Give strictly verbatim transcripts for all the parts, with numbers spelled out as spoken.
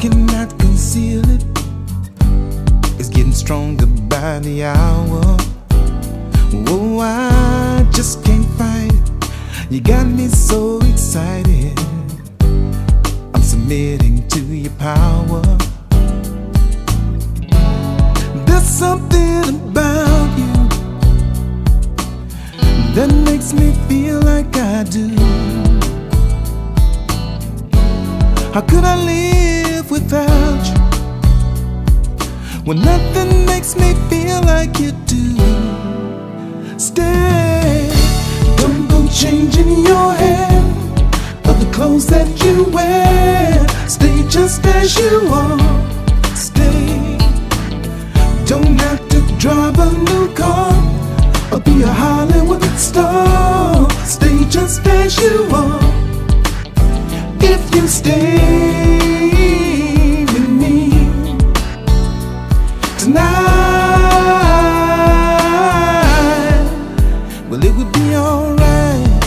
cannot conceal it. It's getting stronger by the hour. Oh, I just can't fight it. You got me so excited. I'm submitting to your power. There's something about you that makes me feel like I do. How could I live without you when nothing makes me feel like you do? Stay, don't go changing your hair or the clothes that you wear. Stay just as you are. Stay, don't have to drive a new car or be a Hollywood star. Stay just as you are. If you stay with me tonight, well, it would be alright.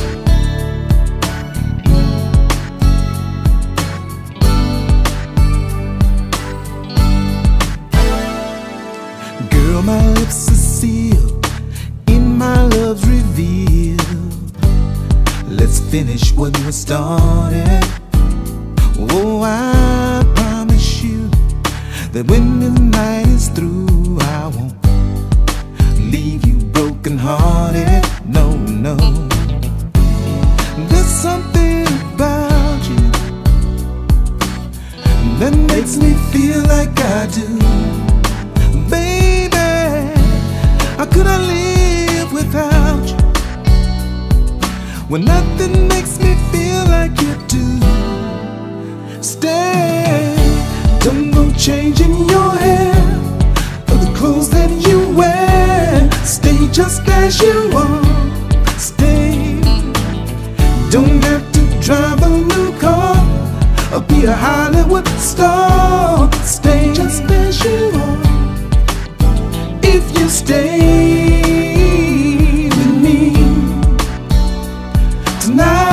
Girl, my lips are sealed, in my love's revealed. Let's finish what we started. Oh, I promise you that when the night is through, I won't leave you broken hearted. No, no. There's something about you that makes me feel like I do. Baby, how could I live without you when nothing makes me feel like you do? Stay, don't go changing your hair or the clothes that you wear. Stay just as you are. Stay, don't have to drive a new car or be a Hollywood star. Stay just as you are. If you stay with me tonight,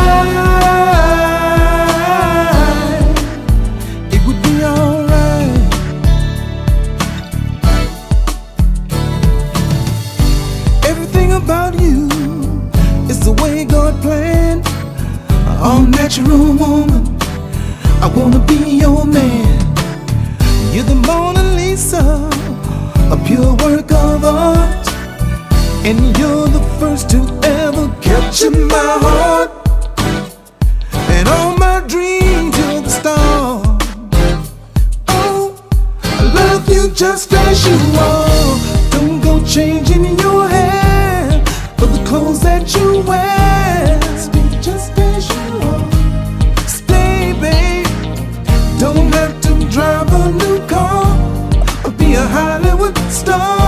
about you is the way God planned. All natural woman, I wanna be your man. You're the Mona Lisa, a pure work of art, and you're the first to ever capture my heart and all my dreams till the stars. Oh, I love you just as you are. Don't go changing your hair for the clothes that you wear. Stay just as you are. Stay, babe. Don't have to drive a new car or be a Hollywood star.